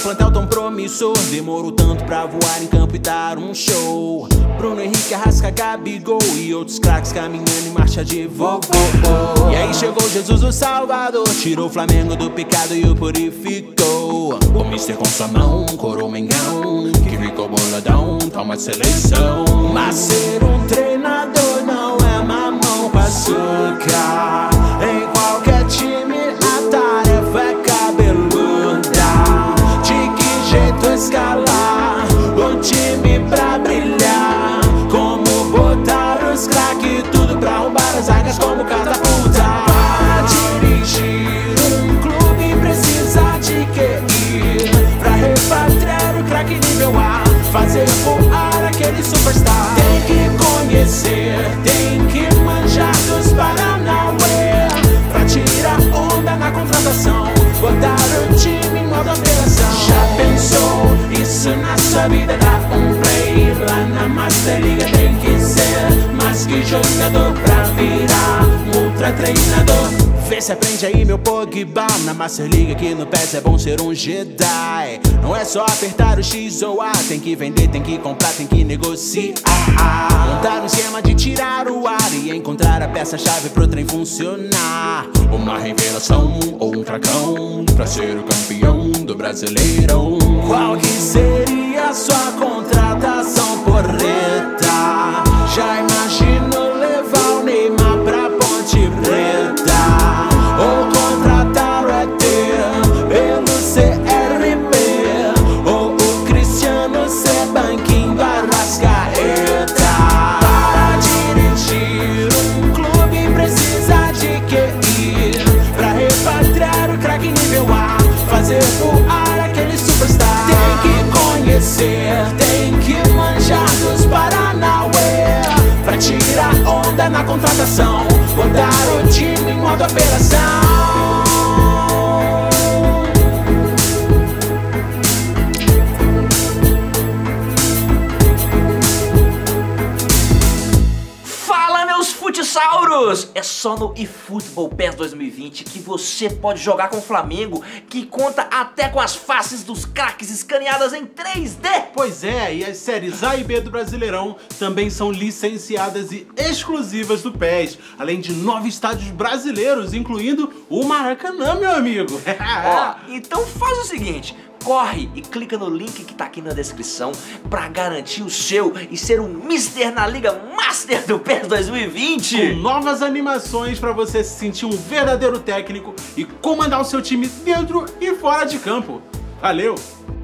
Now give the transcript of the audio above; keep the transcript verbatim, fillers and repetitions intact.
plantel tão promissor demorou tanto pra voar em campo e dar um show. Bruno Henrique, Arrasca, Gabigol e outros craques caminhando em marcha de vovô. E aí chegou Jesus o Salvador, tirou o Flamengo do pecado e o purificou. O mister com sua mão coroou o Mengão, que ficou boladão, toma de seleção. Mas ser um treinador não é mamão com açúcar. Em qualquer time a tarefa é cabeluda. De que jeito escalar o time pra brilhar? Como botar os craques tudo pra roubar as águas como catapulta? Pra dirigir um clube precisa de Q I, pra repatriar o craque nível A, fazer voar aquele superstar. Tem que conhecer, tem que manjar dos Paranauê, pra tirar onda na contratação, botar o time em modo operação. Já pensou isso na sua vida? Dá um play lá na Master Liga. Tem que ser mais que jogador pra virar um ultra treinador. Vê se aprende aí, meu Pogba. Na Master League aqui no P E S é bom ser um Jedi. Não é só apertar o X ou A, tem que vender, tem que comprar, tem que negociar. Montar um esquema de tirar o ar e encontrar a peça-chave pro trem funcionar. Uma revelação ou um tracão pra ser o campeão do Brasileirão. Qual que seria a sua contratação, porreta? Já imagino levar o Neymar pra Ponte Preta, ou contratar o E T pelo C R P, ou o Cristiano ser banquinho do Arrascaeta. Para dirigir um clube precisa de Q I, pra repatriar o craque nível A, fazer voar aquele superstar. Tem que conhecer, tem que manjar dos Paranauê, pra tirar onda na contratação, botar o time em modo operação. Futsauros! É só no eFootball PES dois mil e vinte que você pode jogar com o Flamengo, que conta até com as faces dos craques escaneadas em três D. Pois é, e as séries A e B do Brasileirão também são licenciadas e exclusivas do P E S, além de nove estádios brasileiros, incluindo o Maracanã, meu amigo. Ó, então faz o seguinte: corre e clica no link que tá aqui na descrição pra garantir o seu e ser um mister na Liga Master do PES dois mil e vinte. Com novas animações pra você se sentir um verdadeiro técnico e comandar o seu time dentro e fora de campo. Valeu!